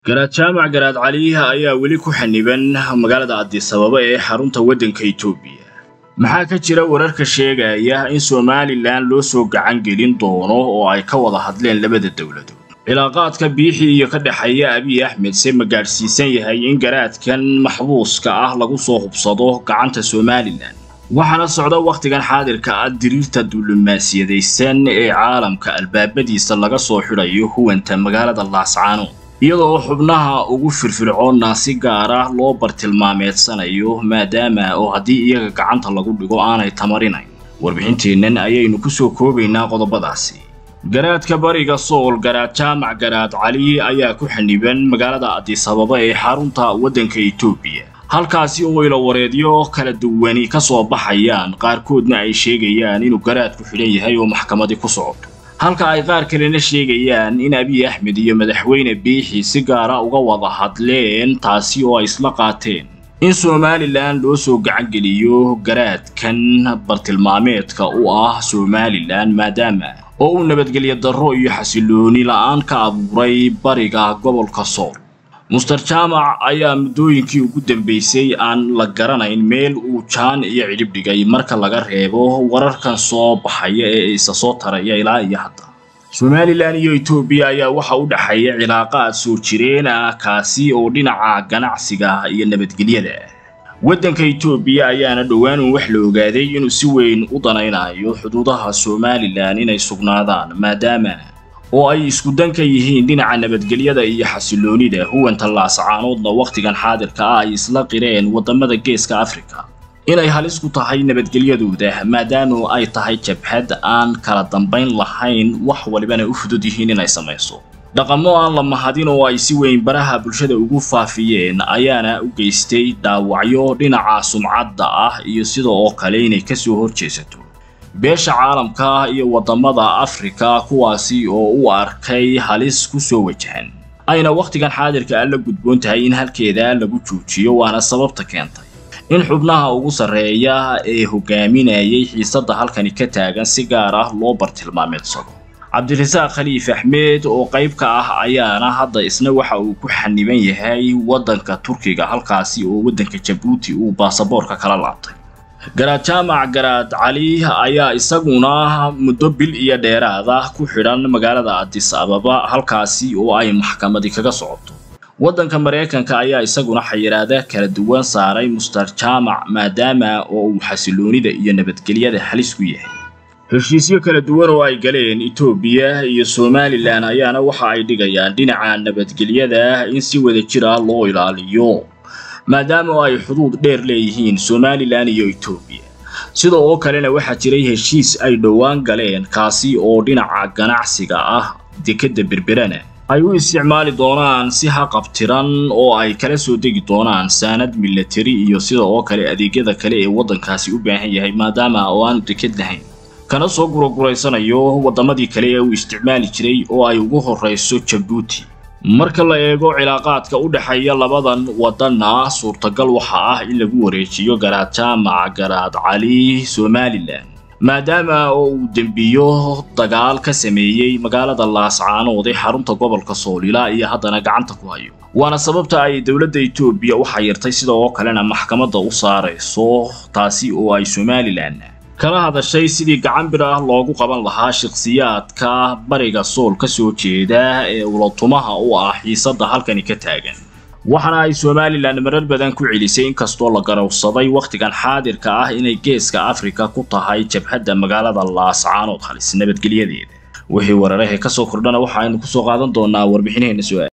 garaad jaamac garaad cali ayaa weli ku xaniban magaalada Addis Ababa ee xarunta waddanka Itoobiya. Maxaa ka jira wararka sheegaya in Somaliland loo soo gacan gelin doono oo ay ka wada hadleen labada dawladood? cilaaqaadka biixi iyo ka dhaxeeya Abiy Ahmed se ma gaarsiisan yahay in garaadkan maxbuuska ah lagu soo hubsado gacanta Somaliland. waxaana socda waqtigan xaadirka ah diriirta diblomaasiyadaysan ee caalamka albaabadiisa laga soo xidhayo huwanta magaalada Laascaanood, iyadoo xubnaha ugu firfircoon si gaar ah loo bartilmaameedsanayo maadaama oo haddii iyaga gacanta lagu dhigo aanay tamarinayn. warbixinteennan ayaynu ku soo koobaynaa qodobadaasi. garaadka bariga Sool garaad jaamac garaad cali ayaa ku xaniban magaalada Addis Ababa ee xarunta waddanka Itoobiya, halkaasi oo ila wareedyo kala duwan ka soo baxayaan, qaarkoodna ay sheegayaan inuu garaadku xidhan yahay oo maxkamadii ku socoto, halka ay qaar kalena sheegayaan in Abiy Ahmed iyo madaxweyne biixi si gaar ah uga wada hadleen taasi oo ay isla qaateen in Somaliland loo soo gacan geliyo garaadkan bartilmaameedka u ah Somaliland maadaama oo uu nabadgelyo darro iyo xasilooni la'aan ka abuuray bariga gobolka Sool. Mr. Jaamac ayaa muddooyinkii ugu dambeysay aan la garanayn meel uu jaan iyo cidhib dhigay marka laga reebo wararkan soo baxaya ee isa soo taraya ilaa iyo hadda. Somaliland iyo Itoobiya ayaa waxa u dhaxeeya cilaaqaad soo jireen kaasi oo dhinaca ganacsiga iyo nabadgelyada. waddanka Itoobiya ayaana dhowaan wax la ogaaday inuu si weyn u danaynayo xuduudaha Somaliland inay sugnaadaan maadaama oo ay isku danka yihiin dhinaca nabadgelyada iyo xasiloonida huwanta Laascaanoodna waqtigan xaadirka ah ay isla qireen wadamada Geeska Afrika inay halis ku tahay nabadgelyadooda maadaama ay tahay jabhad aan kala dambeyn lahayn, wax walibana u fudud yihiin inay samayso dhaqamo aan la mahadin oo ay si weyn baraha bulshada ugu faafiyeen ayaana u geystay dhaawacyo dhinaca sumcadda ah iyo sidoo kale inay ka soo horjeesato beesha caalamka iyo wadamada Afrika kuwaasi oo u arkay halis ku soo wajahan ayna waqtigan xaadirka ah la gudboon tahay in halkeeda lagu joojiyo, waana sababta keentay in xubnaha ugu sareeya ee hogaaminayay xiisadda halkani ka taagan si gaar ah loo bartilmaameedsado. Cabdirasaaq Khaliif Axmed oo qayb ka ah ayaana hadda isna waxa uu ku xaniban yahay waddanka Turkiga, halkaasi oo waddanka Djibouti uu baasaboorka kala laabtay. garaad jaamac garaad cali ayaa isaguna muddo bil iyo dheeraad ah ku xidhan magaalada Addis Ababa, halkaasi oo ay maxkamadii kaga socoto. waddanka Mareykanka ayaa isaguna xayiraada kala duwan saaray Mr. Jaamac maadaama oo uu xasiloonida iyo nabadgelyada halis ku yahay. heshiisyo kala duwan oo ay galeen Itoobiya iyo Somaliland ayaana waxa ay dhigayaan dhinaca nabadgelyada in si wada jir ah loo ilaaliyo maadaama ay xuduud dheer leeyihiin Somaliland iyo Itoobiya. sidoo kalena waxa jiray heshiis ay dhowaan galeen kaasi oo dhinaca ganacsiga ah dekada Berberana ay u isticmaali doonaan si haqabtiran oo ay kala soo degi doonaan saanad military iyo sidoo kale adeegyada kale ee waddankaasi u baahan yahay maadaama oo aan dekad lahayn, kana soo gurgureysanayo wadamadii kale ee uu isticmaali jiray oo ay ugu horeyso Djibouti. marka la eego cilaaqaadka u dhaxeeya labadan wadana suurtagal waxa ah in lagu wareejiyo garaad jaamac garaad cali Somaliland maadaama oo uu dambiyo dagaal ka sameeyay magaalada Laascaanood ee xarunta gobolka Sool ilaa iyo haddana gacanta ku hayo, waana sababta ay dawladda Itoobiya u xayirtay sidoo kalena maxkamadda u saarayso taasi oo ay Somaliland kala hadashay sidii gacan bir ah loogu qaban lahaa shakhsiyaadka bariga Sool ka soo jeeda ee ulatumaha u ah xiisadda halkani ka taagan. waxaana ay Somaliland marar badan ku celisay in kastoo la garowsaday waqtigan xaadirka ah inay Geeska Afrika ku tahay jabhadda magaalada Laascaanood halis nabadgelyadeeda. wixii wararka ka soo kordhana waxa aynu ku soo qaadan doonaa warbixinaheena soo